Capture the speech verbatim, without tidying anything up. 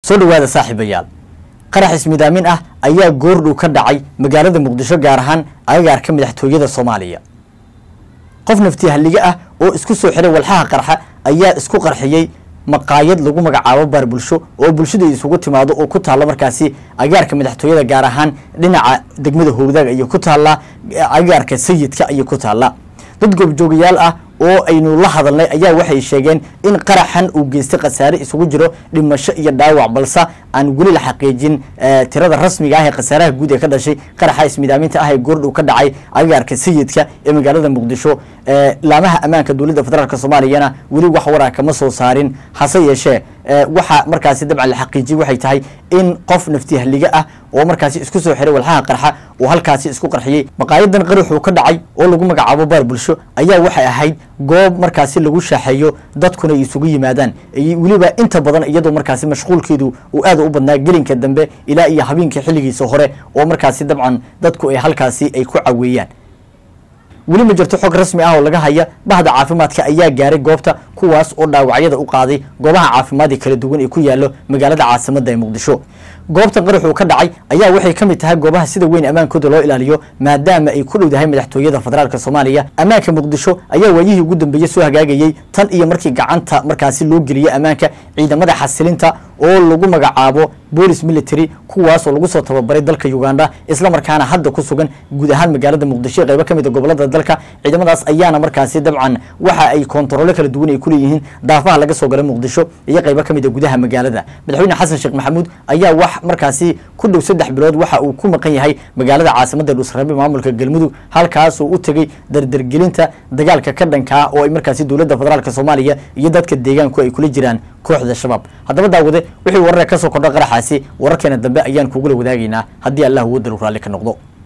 soo dhawaada saaxiibayaal qarax ismidaamin ah ayaa goordhow ka dhacay magaalada Muqdisho gaar ahaan agagaarka madaxtooyada Soomaaliya qof nafti halliga ah oo isku soo xiray walxaha qarxa ayaa isku qarxiyay maqaayad lagu magacaabo bar bulsho oo bulshada isugu timaado oo ku taala markaasi agagaarka madaxtooyada gaar ahaan dhinaca degmada Howdaag iyo ku taala agagaarka sayidka iyo ku taala dad goobjoogayaal ah oo aynu la hadalnay ayaa waxay sheegeen in qaraxan uu geystay qasaare isugu jiro dhimasho iyo dhaawac balse aan wali la xaqiijin tirada rasmiga ah ee qasaaraha guud ee ka dhashay qaraxa ismidaaminta ah ee goordhow ka dhacay agagaarka sayidka ee magaalada Muqdisho laamaha amaanka dawladda federaalka Soomaaliyana wali wax waraa kama soo saarin hase yeeshee waxa markaasi dabcan la xaqiijiyay waxay tahay in qof nafti halliga ah oo markaasi isku soo xiray walxaha qarxa oo halkaasi isku qarxiyay maqaayadan qaraxu ka dhacay oo lagu magacaabo bar bulsho ayaa waxay ahayd goob markaasi lagu shaaxeeyo dadkuna isugu yimaadaan waliba inta badan iyadoo markaasi mashquulkeedu uu aad u badnaa gelinka dambe ilaa iyo habeenkii xilligiisa hore oo markaasi dabcan dadku ay halkaasi ay ku caweeyaan wali ma jirto xog rasmi ah oo laga haya bahda caafimaadka ayaa gaaray goobta kuwaas oo dhaawacyada u qaaday goobaha caafimaad ee kala duwan ee ku yaalo magaalada caasimadda ee Muqdisho goobta qaraxu ka dhacay ayaa waxay kamid tahay goobaha sida weyn amaankooda loo ilaaliyo maadaama ay ku dhowdahay madaxtooyada federaalka Soomaaliya amaanka Muqdisho ayaa waayihii ugu dambeeyay soo hagaagayay tan iyo markii gacanta markaasi loo geliyay amaanka ciidamada xasilinta oo lagu magacaabo police military kuwaas oo lagu soo tababaray dalka Uganda isla markaana hadda ku sugan guud ahaan magaalada Muqdisho qayb ka mid ah gobolada dalka ciidamadaas ayaana markaasi dabcan waxa ay kontarool kala duwan ay ku leeyihiin daafaha laga soo galay Muqdisho iyo qayb ka mid ah gudaha magaalada madaxweyne Xasan Sheekh Maxamuud ayaa wax markaasi ku dhow saddex bilood waxa uu ku maqan yahay magaalada caasimadda Dhuusarabe maamulka Galmudug halkaas oo u tagay dardargelinta dagaalka ka dhanka ah oo ay markaasi dawladda federaalka Soomaaliya iyo dadka deegaanku ay kula jiraan kooxda shabaab haddaba daawade wixii warar ka soo kordhay qaraxaasi wararkeena dambe ayaan kugu la wadaagaynaa haddii Allah uu diro raali ka noqdo